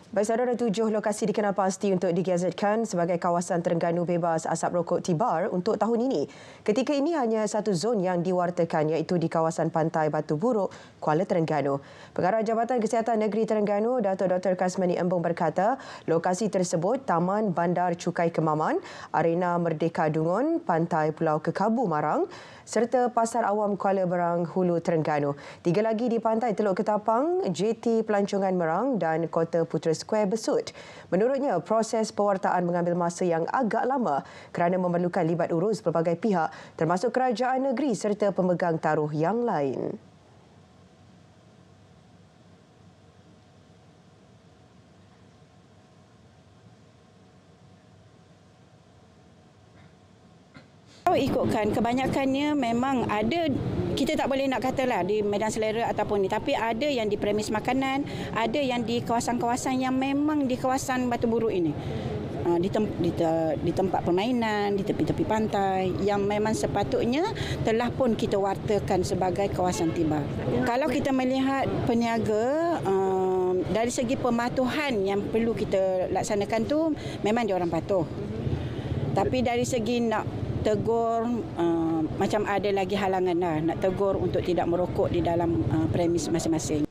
Baik, saudara, 7 lokasi dikenal pasti untuk digazetkan sebagai kawasan Terengganu bebas asap rokok Tibar untuk tahun ini. Ketika ini hanya satu zon yang diwartakan, iaitu di kawasan Pantai Batu Buruk, Kuala Terengganu. Pengarah Jabatan Kesihatan Negeri Terengganu, Dato' Dr. Kasmani Embong berkata, lokasi tersebut Taman Bandar Cukai Kemaman, Arena Merdeka Dungun, Pantai Pulau Kekabu Marang serta Pasar Awam Kuala Berang Hulu Terengganu. 3 lagi di Pantai Teluk Ketapang, JT Pelancongan Merang dan Kota Putra Square Besut. Menurutnya, proses pewartaan mengambil masa yang agak lama kerana memerlukan libat urus pelbagai pihak termasuk kerajaan negeri serta pemegang taruh yang lain. Kalau ikutkan, kebanyakannya memang ada, kita tak boleh nak katalah di medan selera ataupun ni, tapi ada yang di premis makanan, ada yang di kawasan-kawasan yang memang di kawasan Batu Buruk ini. Di tempat permainan, di tepi-tepi pantai yang memang sepatutnya telah pun kita wartakan sebagai kawasan tibar. Kalau kita melihat peniaga, dari segi pematuhan yang perlu kita laksanakan tu memang dia orang patuh. Tapi dari segi nak tegur, macam ada lagi halangan lah, nak tegur untuk tidak merokok di dalam premis masing-masing.